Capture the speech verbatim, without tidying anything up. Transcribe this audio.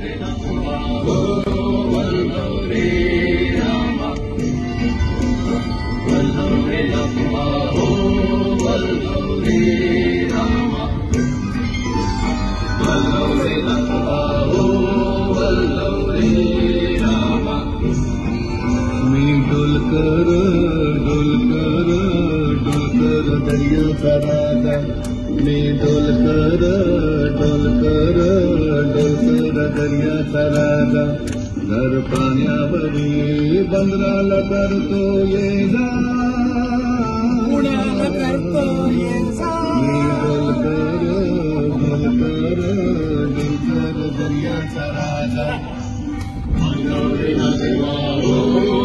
डोलकर डोलकर डोलकर दर्याचा राजा मी डोलकर डोलकर डोलकर दर्याचा राजा दर पाण्यावरी बंदराला करतो ये जा पुण्याला करतो ये जा मी डोलकर डोलकर डोलकर दर्याचा राजा